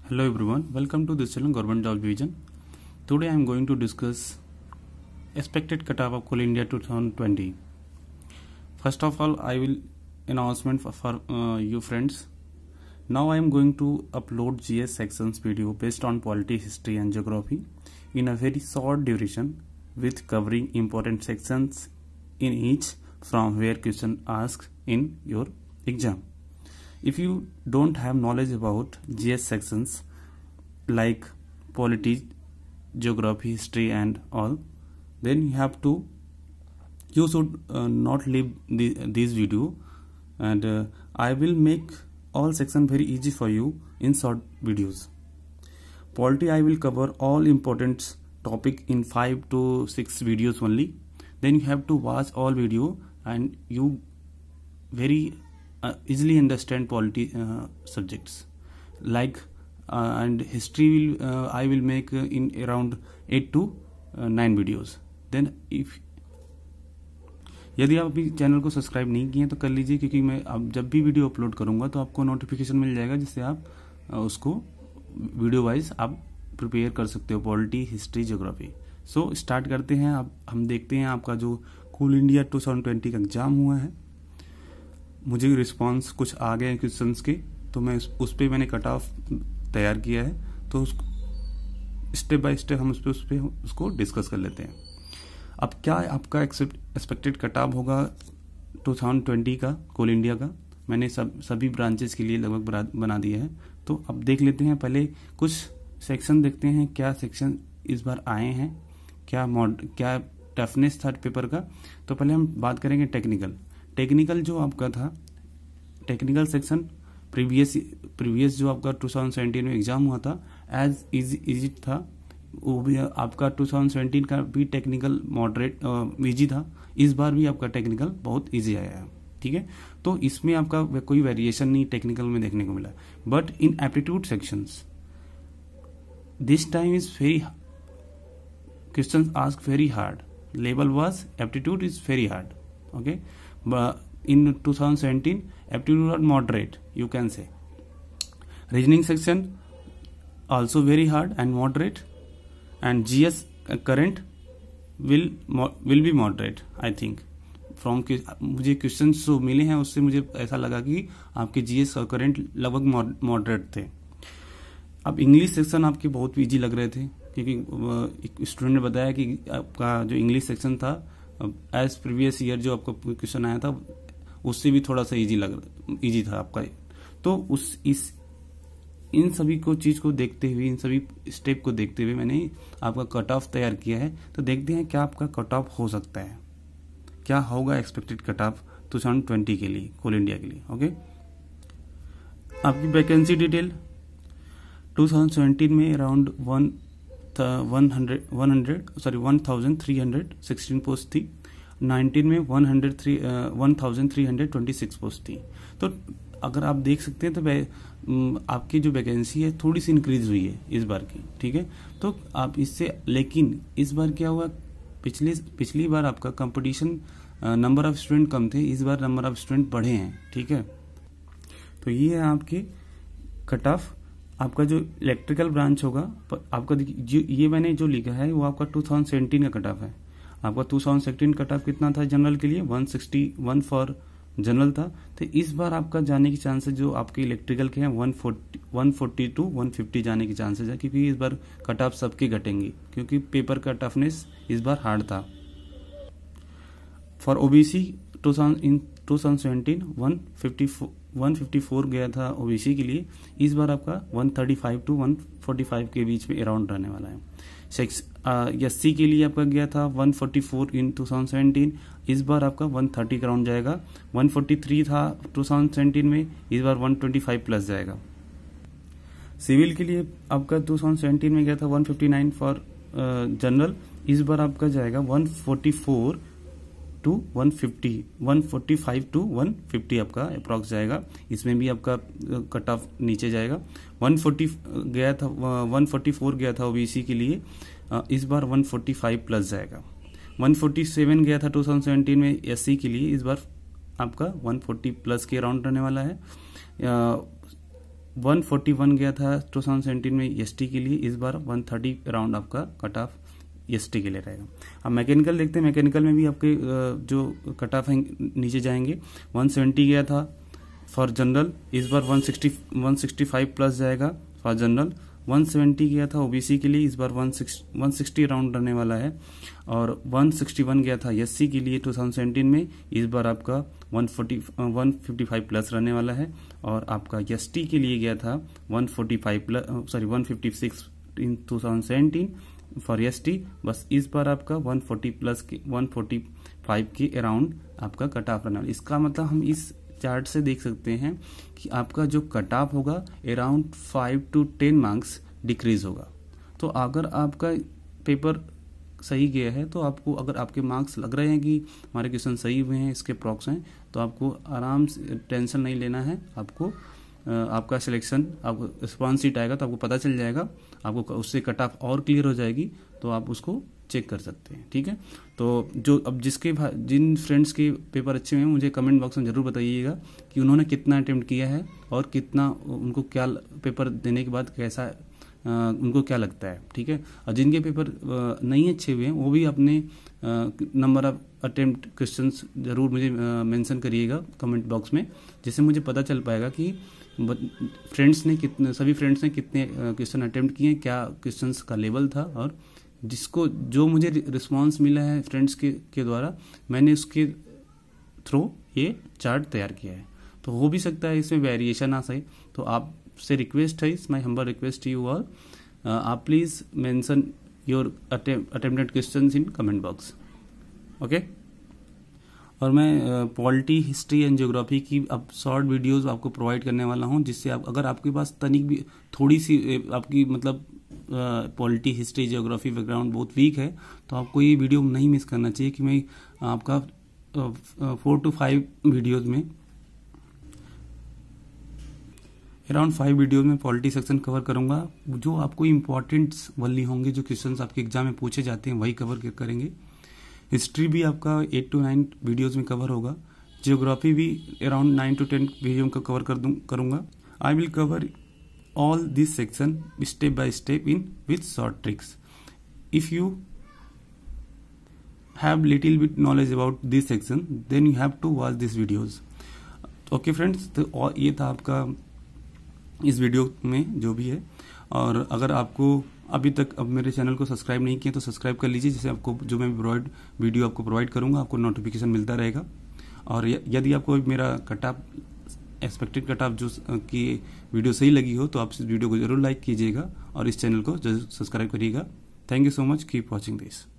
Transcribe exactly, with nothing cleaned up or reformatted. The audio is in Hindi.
Hello everyone, welcome to this channel Government Job Division. Today I am going to discuss expected cutoff of Coal India twenty twenty. First of all, I will announcement for, for uh, you friends. Now I am going to upload G S sections video based on polity, history and geography in a very short duration with covering important sections in each from where question asked in your exam. If you don't have knowledge about G S sections like polity, geography, history and all, then you have to you should uh, not leave the, this video, and uh, I will make all section very easy for you in short videos. Polity I will cover all important topic in five to six videos only. Then you have to watch all video and you very Uh, easily understand polity uh, subjects like uh, and history will uh, I will make uh, in around eight to nine videos. Then if यदि आप अभी चैनल को सब्सक्राइब नहीं किए तो कर लीजिए, क्योंकि मैं अब जब भी वीडियो अपलोड करूंगा तो आपको नोटिफिकेशन मिल जाएगा, जिससे आप uh, उसको वीडियो वाइज आप प्रिपेयर कर सकते हो polity, history, geography. So start करते हैं. अब हम देखते हैं आपका जो कोल इंडिया ट्वेंटी ट्वेंटी का एग्जाम हुआ है. मुझे रिस्पांस कुछ आ गए क्वेश्चंस के, तो मैं उस, उस पर मैंने कट ऑफ तैयार किया है. तो उस स्टेप बाय स्टेप हम उस पर उस पर उसको डिस्कस कर लेते हैं. अब क्या आपका एक्सपेक्टेड कट ऑफ होगा ट्वेंटी ट्वेंटी का कोल इंडिया का, मैंने सब सभी ब्रांचेस के लिए लगभग बना दिया है. तो अब देख लेते हैं. पहले कुछ सेक्शन देखते हैं, क्या सेक्शन इस बार आए हैं, क्या मॉड क्या टफनेस था पेपर का. तो पहले हम बात करेंगे टेक्निकल. टेक्निकल जो आपका था, टेक्निकल सेक्शन प्रीवियस प्रीवियस जो आपका ट्वेंटी सेवेंटीन में एग्जाम हुआ था एज इजी इजी था, वो भी आपका ट्वेंटी सेवेंटीन का भी टेक्निकल मॉडरेट इजी था. इस बार भी आपका टेक्निकल बहुत इजी आया है. ठीक है, तो इसमें आपका कोई वेरिएशन नहीं टेक्निकल में देखने को मिला. But in aptitude sections this time is very question ask very hard. Level was aptitude is very hard. Okay, But in twenty seventeen aptitude are moderate, you can say. Reasoning section also very hard and moderate, and G S current will will be moderate I think. From मुझे क्वेश्चंस जो मिले हैं उससे मुझे ऐसा लगा कि आपके G S और करंट लगभग मॉडरेट थे. अब इंग्लिश सेक्शन आपके बहुत इजी लग रहे थे, क्योंकि एक स्टूडेंट ने बताया कि आपका जो इंग्लिश सेक्शन था एज प्रीवियस ईयर जो आपका क्वेश्चन आया था उससे भी थोड़ा सा इजी लग इजी था आपका. तो उस इस इन सभी को चीज को देखते हुए, इन सभी स्टेप को देखते हुए मैंने आपका कट ऑफ तैयार किया है. तो देखते हैं क्या आपका कट ऑफ हो सकता है, क्या होगा expected cut off twenty twenty के लिए, कोल इंडिया के लिए. ओके, आपकी वैकेंसी डिटेल ट्वेंटी सेवेंटीन में around one one hundred one hundred sorry one thousand three hundred sixteen post थी. नाइनटीन में one hundred three one thousand three hundred twenty six post थी. तो अगर आप देख सकते हैं तो आपकी जो वैकेंसी है थोड़ी सी इंक्रीज हुई है इस बार की. ठीक है, तो आप इससे, लेकिन इस बार क्या हुआ, पिछले पिछली बार आपका कंपटीशन नंबर ऑफ स्टूडेंट कम थे, इस बार नंबर ऑफ स्टूडेंट बढ़े हैं. ठीक है, तो ये है आपके कट ऑफ. आपका जो इलेक्ट्रिकल ब्रांच होगा आपका, जो ये मैंने जो लिखा है वो आपका ट्वेंटी सेवेंटीन का कट ऑफ है. आपका ट्वेंटी सेवेंटीन कट ऑफ कितना था जनरल के लिए, one sixty one for general था. तो इस बार आपका जाने की चांसेस जो आपके इलेक्ट्रिकल के हैं one forty one forty two one fifty जाने की चांसेस है, क्योंकि इस बार कट ऑफ सबके घटेंगे, क्योंकि पेपर का टफनेस इस बार हार्ड था. For OBC in twenty seventeen one fifty one fifty four गया था ओबीसी के लिए. इस बार आपका one thirty five to one forty five के बीच में अराउंड रहने वाला है. सेक्स एस सी के लिए आपका गया था one forty four in twenty seventeen, इस बार आपका वन थर्टी के अराउंड जाएगा. वन फोर्टी थ्री था ट्वेंटी सेवेंटीन में, इस बार वन ट्वेंटी फाइव प्लस जाएगा. सिविल के लिए आपका ट्वेंटी सेवेंटीन में गया था one fifty nine for general, इस बार आपका जाएगा one forty four to one fifty one forty five to one fifty आपका अप्रॉक्स जाएगा. इसमें भी आपका कट ऑफ नीचे जाएगा. वन फोर्टी गया था वन फोर्टी फोर गया था ओबीसी के लिए, इस बार वन फोर्टी फाइव प्लस जाएगा. वन फोर्टी सेवन गया था ट्वेंटी सेवेंटीन में एससी के लिए, इस बार आपका वन फोर्टी प्लस के अराउंड रहने वाला है. सिविल के लिए आपका गया था one fifty nine for general, इस बार आपका one fifty five to one fifty आपका अप्रॉक्स जाएगा. वन फोर्टी गया था ओबीसी के लिए, इस बार वन फोर्टी फाइव प्लस जाएगा. वन फोर्टी सेवन गया था ट्वेंटी सेवेंटीन में एससी के लिए, इस बार आपका वन फोर्टी प्लस के अराउंड रहने वाला है. वन फोर्टी वन गया था टू थाउजेंड सेवेंटीन में एसटी के लिए, इस बार वन थर्टी अराउंड आपका कट ऑफ एसटी के लिए रहेगा। अब मैकेनिकल देखते हैं, मैकेनिकल में भी आपके जो कट ऑफ है नीचे जाएंगे। वन सेवेंटी गया था फॉर जनरल, इस बार one sixty one sixty five plus जाएगा फॉर जनरल। वन सेवेंटी गया था ओबीसी के लिए, इस बार वन सिक्सटी अराउंड रहने वाला है। और वन सिक्सटी वन गया था एससी के लिए टू थाउजेंड सेवेंटीन में, इस बार आपका one forty one fifty five plus रहने वाला है। और आपका एसटी के लिए गया था one forty five plus sorry one fifty six in two thousand seventeen for ST, बस इस बार आपका वन फोर्टी प्लस के वन फोर्टी फाइव के अराउंड आपका कट ऑफ रहने वाला। इसका मतलब हम इस चार्ट से देख सकते हैं कि आपका जो कट ऑफ होगा around five to ten marks decrease होगा। तो अगर आपका पेपर सही गया है तो आपको, अगर आपके मार्क्स लग रहे हैं कि हमारे क्वेश्चन सही हुए हैं, इसके प्रॉक्स हैं, तो आपको आराम से टेंशन नहीं लेना है। आपको आपका सिलेक्शन, आपको रिस्पॉन्स सीट आएगा तो आपको पता चल जाएगा, आपको उससे कट ऑफ और क्लियर हो जाएगी, तो आप उसको चेक कर सकते हैं। ठीक है, तो जो अब जिसके जिन फ्रेंड्स के पेपर अच्छे हैं मुझे कमेंट बॉक्स में जरूर बताइएगा कि उन्होंने कितना अटेम्प्ट किया है और कितना उनको क्या पेपर देने के बाद कैसा आ, उनको क्या लगता है। ठीक है, और जिनके पेपर आ, नहीं अच्छे हुए हैं वो भी अपने नंबर ऑफ अटेम्प्ट क्वेश्चंस जरूर मुझे मेंशन करिएगा कमेंट बॉक्स में, जिससे मुझे पता चल पाएगा कि फ्रेंड्स ने कितने सभी फ्रेंड्स ने कितने क्वेश्चन अटेम्प्ट किए, क्या क्वेश्चंस का लेवल था, और जिसको जो मुझे रिस्पांस मिला है फ्रेंड्स के के द्वारा, मैंने उसके थ्रू ये चार्ट तैयार किया है। तो हो भी सकता है इसमें वेरिएशन आ सके, तो आपसे रिक्वेस्ट है, इस my humble request you all, आप please mention your attempted questions in comment box. Okay, और मैं पॉलिटी, हिस्ट्री एंड ज्योग्राफी की अब शॉर्ट वीडियोस आपको प्रोवाइड करने वाला हूं, जिससे आप, अगर आपके पास तनिक भी थोड़ी सी आपकी मतलब पॉलिटी, हिस्ट्री, ज्योग्राफी बैकग्राउंड बहुत वीक है, तो आपको ये वीडियो नहीं मिस करना चाहिए कि मैं आपका फोर टू फाइव वीडियोज में अराउंड फाइव वीडियोज में पॉलिटी सेक्शन कवर करूंगा। जो आपको इम्पोर्टेंट वनली होंगे, जो क्वेश्चंस आपके एग्जाम में पूछे जाते हैं वही कवर करेंगे। हिस्ट्री भी आपका एट टू नाइन वीडियोज में कवर होगा। ज्योग्राफी भी around nine to ten video का कवर कर दूं करूंगा। I will cover all this section step by step in with short tricks. If you have little bit knowledge about this section, then you have to watch these videos. Okay friends, तो ये था आपका इस वीडियो में जो भी है। और अगर आपको अभी तक अब मेरे चैनल को सब्सक्राइब नहीं किया तो सब्सक्राइब कर लीजिए, जिससे आपको जो मैं प्रोवाइड वीडियो आपको प्रोवाइड करूंगा आपको नोटिफिकेशन मिलता रहेगा। और यदि आपको मेरा cut off expected cut off जो की वीडियो सही लगी हो तो आप इस वीडियो को जरूर लाइक कीजिएगा और इस चैनल को जरूर सब्सक्राइब करिएगा। Thank you so much, keep watching this.